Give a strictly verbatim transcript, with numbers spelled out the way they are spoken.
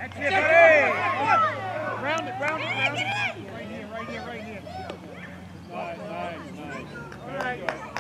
That's it, buddy. Round it, round it, round it. Right here, right here, right here. Nice, nice, nice. Very good.